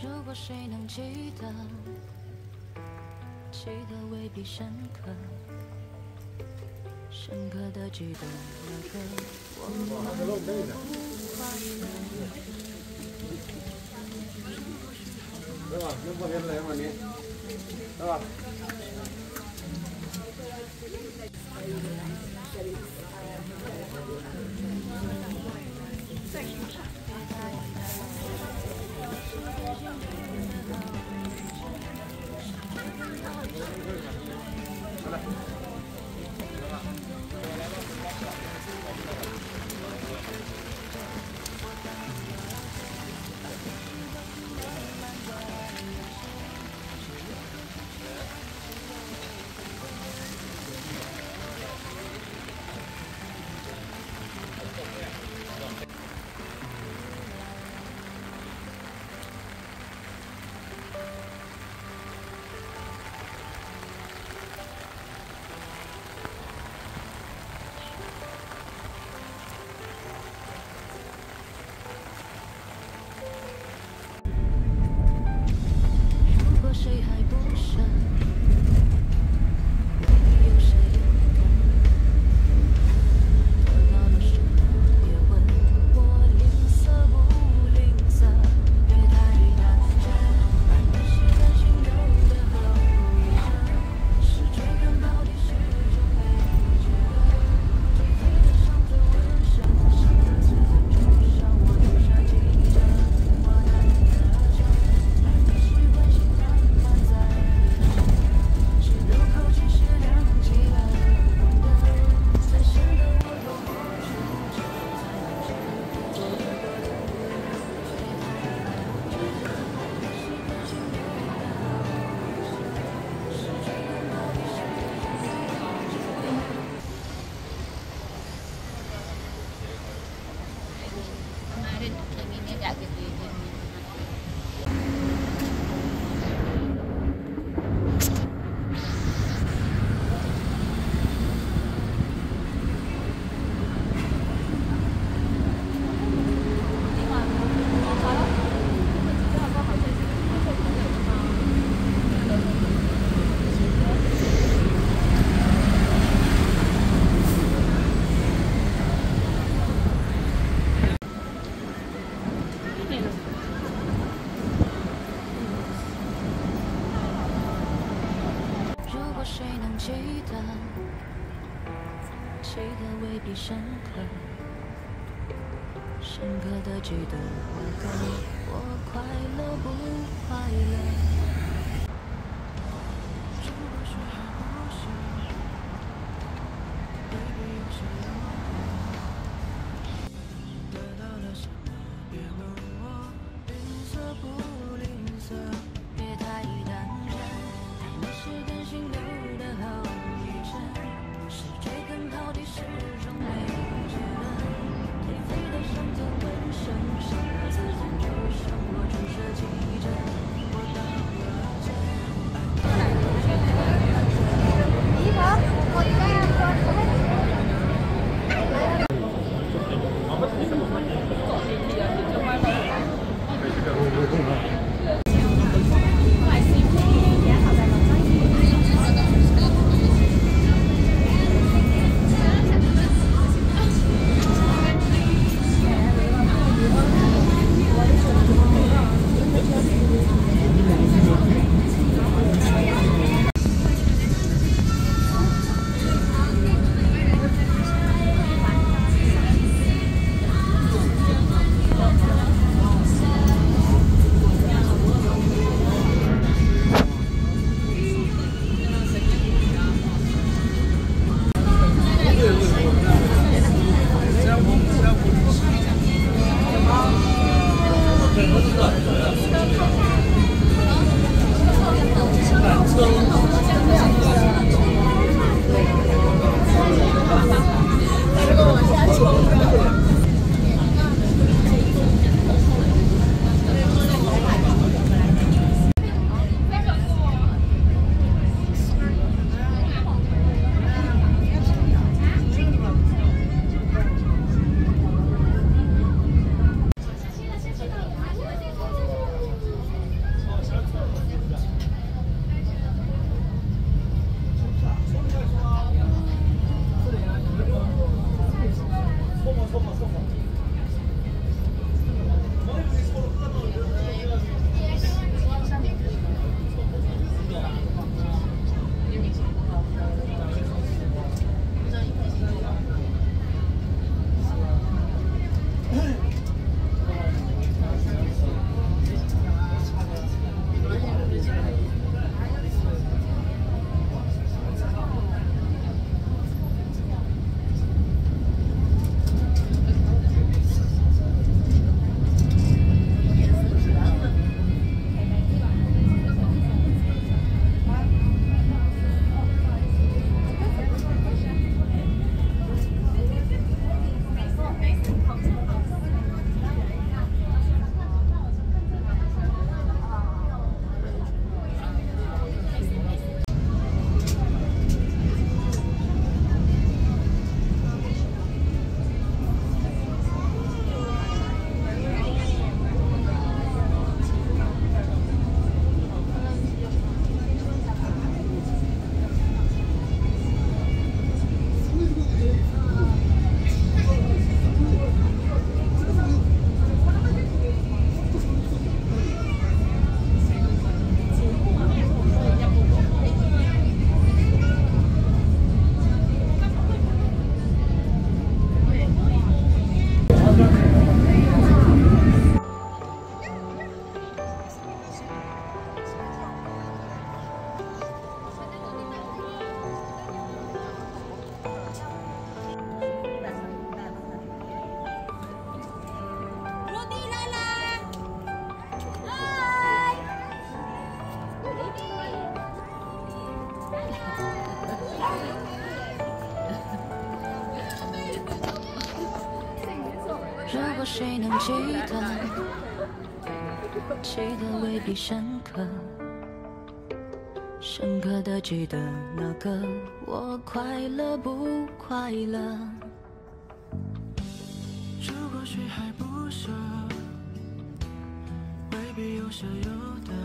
如果谁能记得，记得未必深刻，深刻的记得那个我快乐不快乐。 对吧？能不能来嘛你？对吧？ 谁还不舍？有谁得到了什么？别问我吝啬不吝啬，别太难着。爱你是甘心有的后遗症，是追根刨底是种悲剧的。颓废的伤痕纹身，伤的刺痕就像我注射记着，我难得着。爱你是关心慢慢在一起，是入口即是两极的红灯，才显得我多么纯真，才能知我的多的不了解太难着。爱你是关心有的后遗症，是追根刨底是种悲剧的。 Kemarin ini nggak gitu ini. 谁能记得？记得未必深刻，深刻的记得那个我快乐不快乐。如果谁还不舍，baby有谁得到了什么？别问我吝啬不吝啬，别太当真。爱你是甘心有。 后遗症是追根刨底是种悲剧的，颓废的伤痕纹身，伤的刺痕就像我注射记着，我到了这。 你好，我应该要说。 果谁能记得，记得未必深刻，深刻的记得那个我快乐不快乐。如果谁还不舍，未必有舍有得。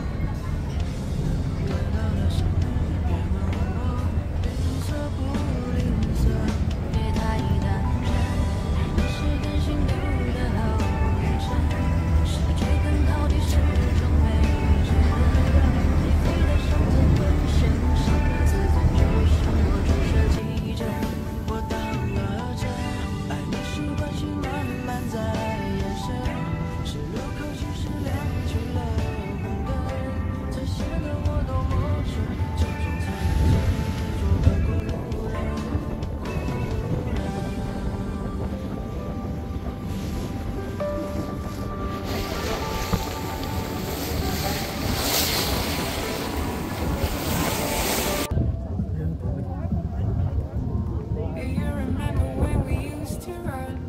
得到了什么？别问我吝啬不吝啬，别太当真，你是甘心留的后遗症。失去更好的是种没值得，你飞得上层温线，上了自尊就像我注射急诊。我当了真，爱你是关系慢慢在延伸，是路口其实亮起了红灯，才显得我多么蠢，这种才能做个过路人。Do you remember when we used to run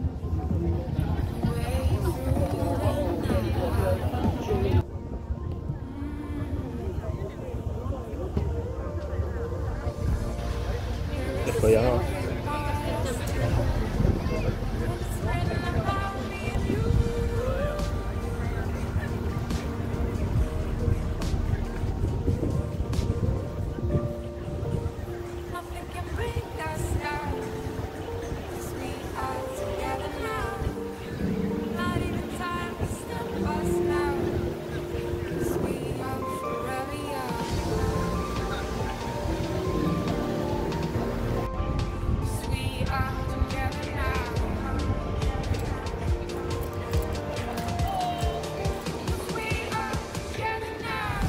way through the night? 可以啊。 Nothing can bring us down, 'cause we are together now. Not even time to stop us now, 'cause we are forever young. 'Cause we are together now. 'Cause we are together now.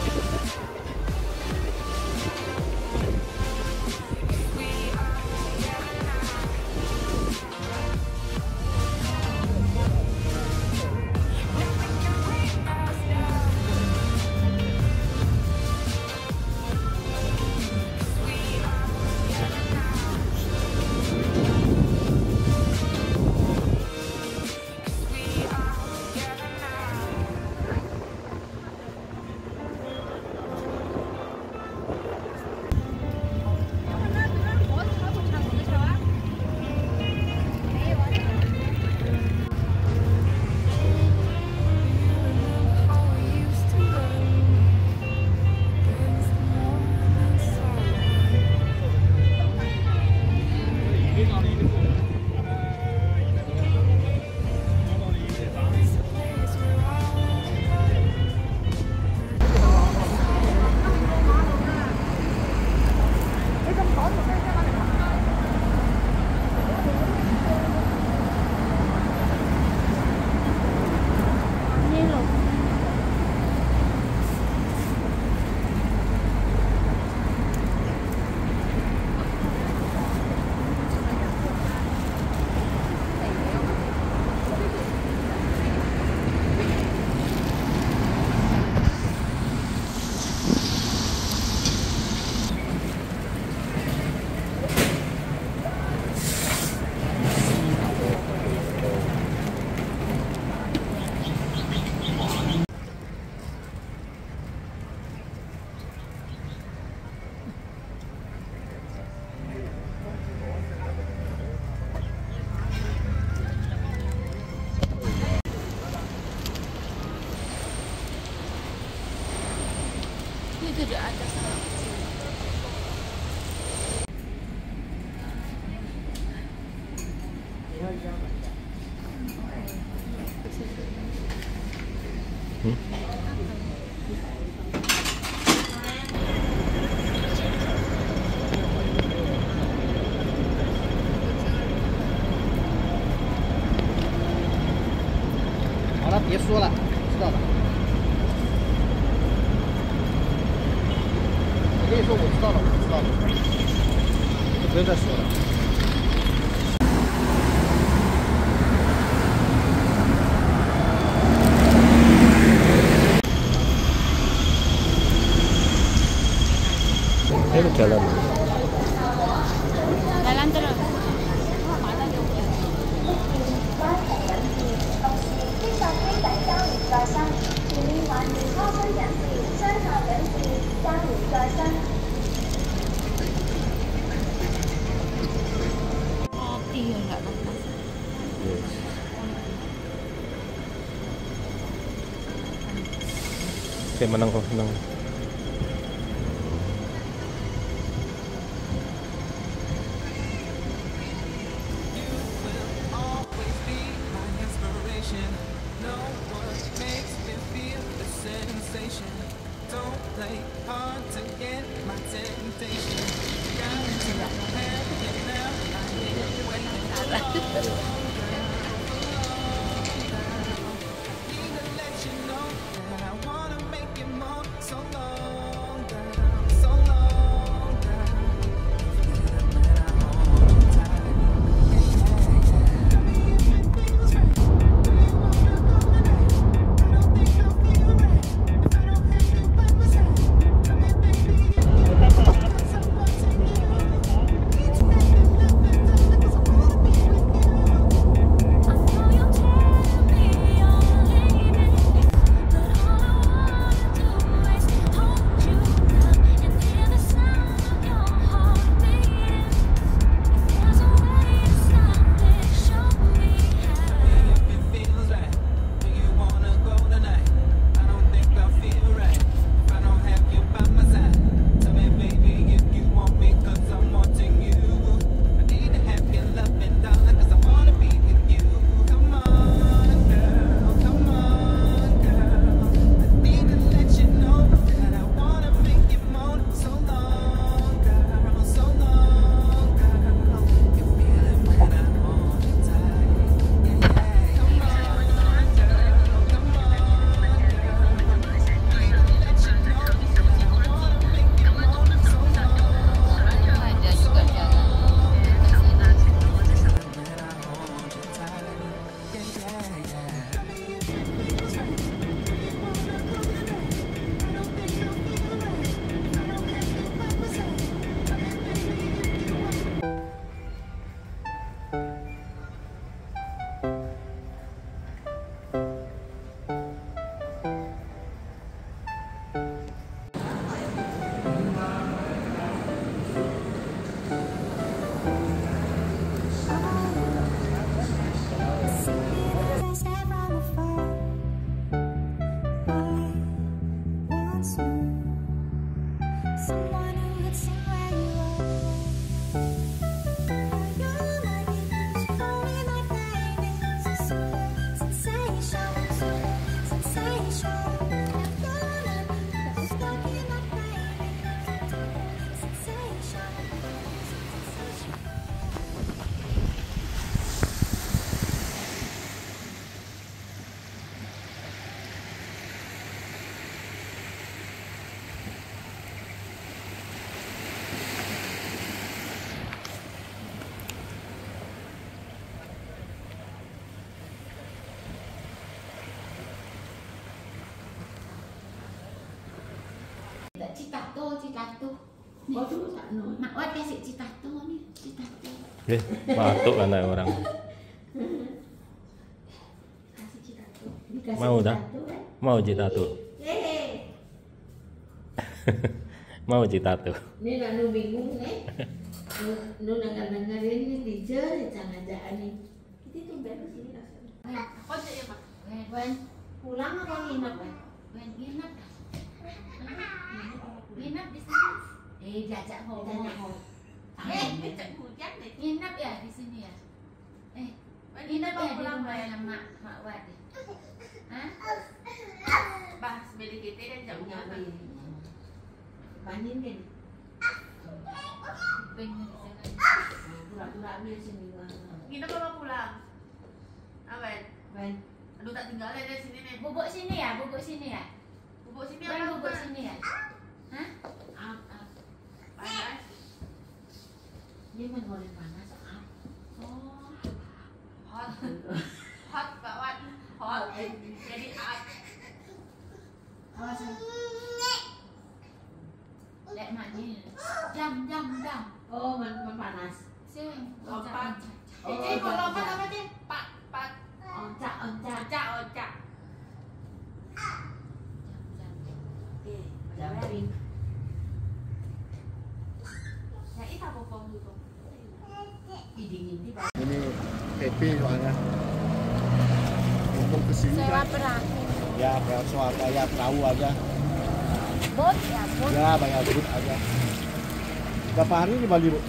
这就按照好了，别说了，知道吧？我跟你说，我知道了，我知道了，就不用再说了。这个漂亮吗？ 来，咱这儿。 Saya menang kok, menang. Citato. Mak Wat kasih citato nih, citato. Batuk kan orang. Kasih citato. Mau dah? Mau citato. Mau citato. Ini nak nu bingung nu dengerin ni DJ jangan-jangan ni. Kita tunggu di sini rasanya. Kau cek ya Mak. Wen pulang apa nginep? Wen nginep. Nginep di sini. Jajak ho. Jajak hujan deh. Nginep ya di sini ya. Nginep ya di rumah Mak Wat. Hah? Bah, sebelum kita dah jauhnya. Banding kan? Pengen pura-pura ambil sini. Nginep apa pulang? Awen. Wen. Aduh tak tinggal di sini nih. Bubuk sini ya, bubuk sini ya. Bubuk sini Wen apa? bubuk sini ya. Hah? Panas. Dia menggoreng panas. Oh. Hot. Hot Pak Wat. Hot. Jadi hot. Awas. Lek mani. Jam. Oh, panas. Sing. Lompat. Oh, Jadi mau lompat apa sih? Pak. Oncak. Ocak. Jam ring. Ya itu apa pom gitu? Dingin di bawah. Ini happy soalnya. Untuk kesini Sewa kan, perahu. ya kayak soal kayak perahu aja. Bot ya, bot. Ya, bayar bot aja. Berapa hari di Bali, Bu?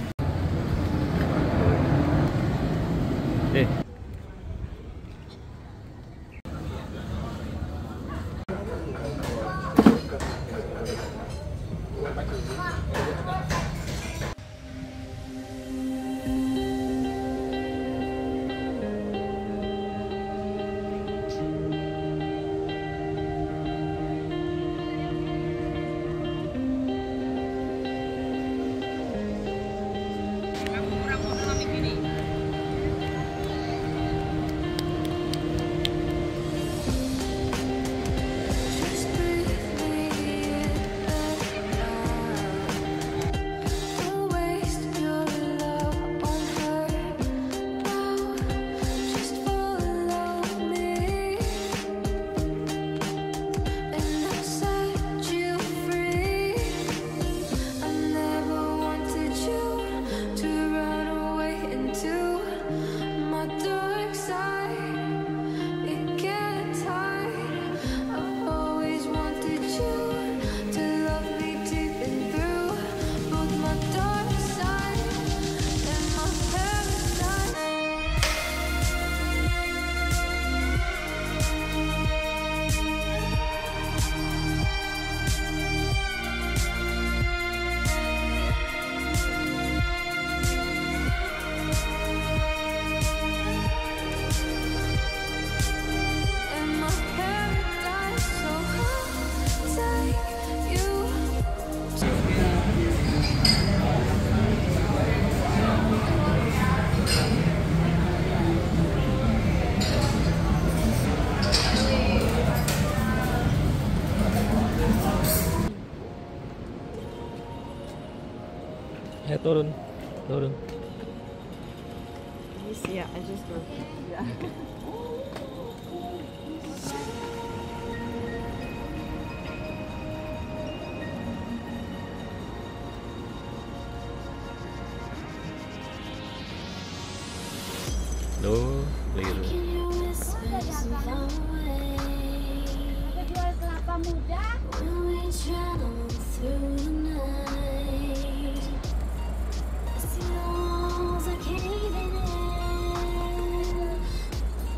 Just breathe me in Don't waste your love on her now. Just follow me, and I'll set you free. I never wanted you to run away into my dark side. It gets hard. I've always wanted you to love me deep and through both my dark side and my paradise. And my paradise, so I'll take you. Ya turun. Yeah, I just go. Yeah. Duh, keliru. Can you whisper so far away Jual kelapa muda. when we travel through the night? I see the walls are caving in.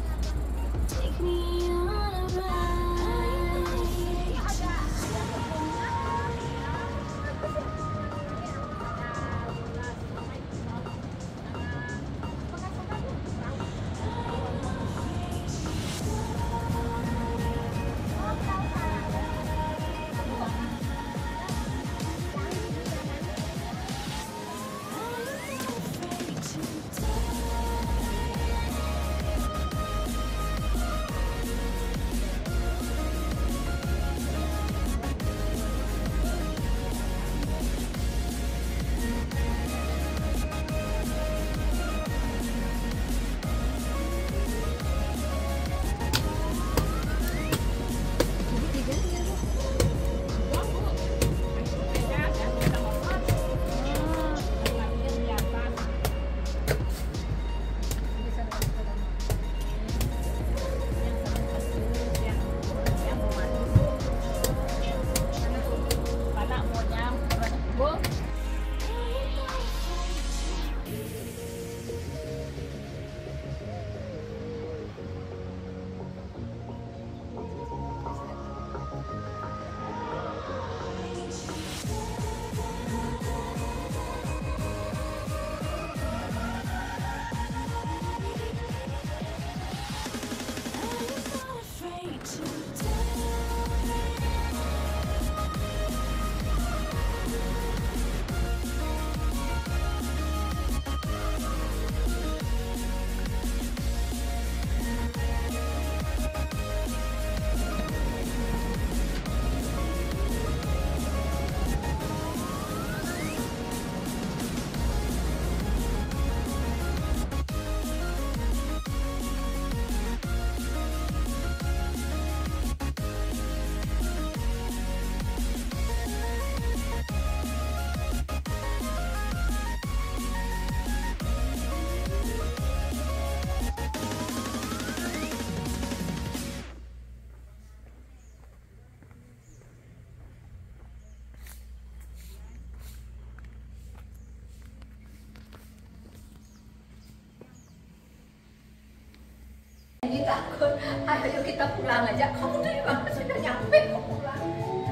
Jadi takut, ayo kita pulang aja. Kamu dari mana sudah nyampe kok pulang?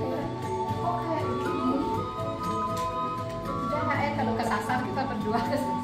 Kok kayak gini? Sudah kalau kesasar kita berdua ke